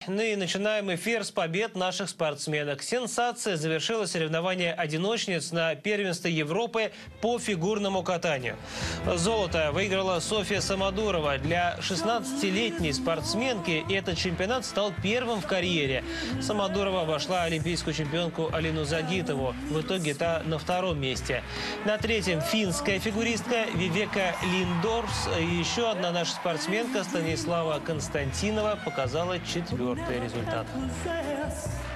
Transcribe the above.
Ну и начинаем эфир с побед наших спортсменок. Сенсация завершила соревнование одиночниц на первенстве Европы по фигурному катанию. Золото выиграла Софья Самодурова. Для 16-летней спортсменки этот чемпионат стал первым в карьере. Самодурова обошла олимпийскую чемпионку Алину Загитову. В итоге та на втором месте. На третьем финская фигуристка Вивека Линдорфс. И еще одна наша спортсменка Станислава Константинова показала четвертый результат.